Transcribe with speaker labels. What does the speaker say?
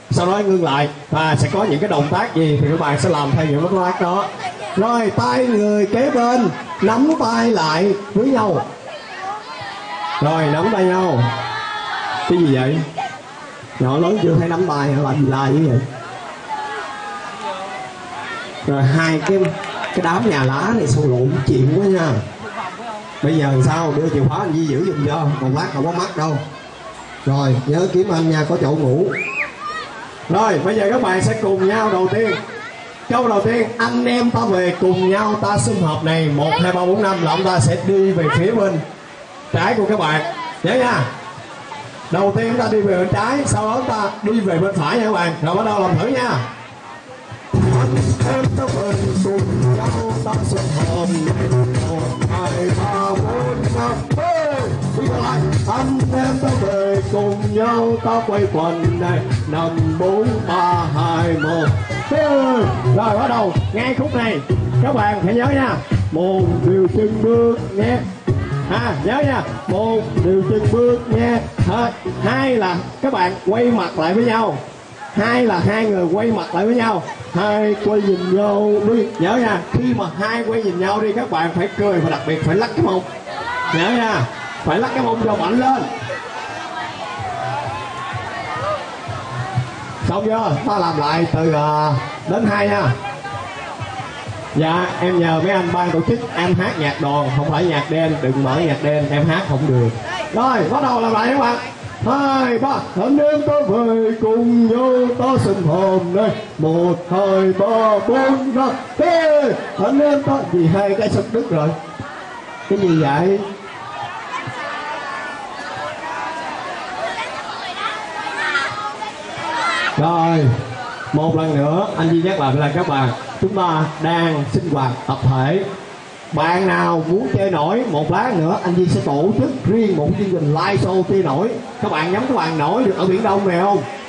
Speaker 1: sau đó ngưng lại và sẽ có những cái động tác gì thì các bạn sẽ làm theo những động tác đó. Rồi tay người kế bên nắm tay lại với nhau. Rồi nắm tay nhau. Cái gì vậy? Nhỏ lớn chưa thấy nắm tay hả? Làm gì la như vậy? Rồi hai cái đám nhà lá này xô lộn chuyện quá nha. Bây giờ sao đưa chìa khóa anh Di giữ giùm cho, một lát không có mắc đâu. Rồi nhớ kiếm anh nha, có chỗ ngủ. Rồi bây giờ các bạn sẽ cùng nhau đầu tiên. Câu đầu tiên, anh em ta về cùng nhau ta sum họp này 1, 2, 3, 4, 5 là ông ta sẽ đi về phía bên trái của các bạn. Nhớ nha. Đầu tiên chúng ta đi về bên trái, sau đó chúng ta đi về bên phải nha các bạn. Rồi bắt đầu làm thử nha. Anh em ta về cùng nhau ta sum họp này 1, 2, 3, 4, 5. Anh em ta về cùng nhau ta quay quần này 5, 4, 3, 2, 1. Rồi bắt đầu ngay khúc này các bạn phải nhớ nha, một điều chân bước nghe, nhớ nha, một điều chân bước nghe. Hai là các bạn quay mặt lại với nhau, hai là hai người quay mặt lại với nhau, hai quay nhìn nhau đi. Nhớ nha, khi mà hai quay nhìn nhau đi các bạn phải cười và đặc biệt phải lắc cái mông. Nhớ nha, phải lắc cái mông cho mạnh lên. Xong chưa? Ta làm lại từ đến 2 nha. Dạ em nhờ mấy anh ban tổ chức em hát nhạc đoàn, không phải nhạc đen, đừng mở nhạc đen, em hát không được. Rồi bắt đầu làm lại các bạn. 2, 3, anh em ta về cùng nhau ta sum họp đây 1, 2, 3, 4, 5. Anh em ta gì hai cái sụp đứt rồi. Cái gì vậy? Rồi, một lần nữa anh Duy nhắc lại là các bạn, chúng ta đang sinh hoạt tập thể. Bạn nào muốn chơi nổi, một lát nữa anh Duy sẽ tổ chức riêng một chương trình live show chơi nổi. Các bạn nhắm các bạn nổi được ở Biển Đông này không?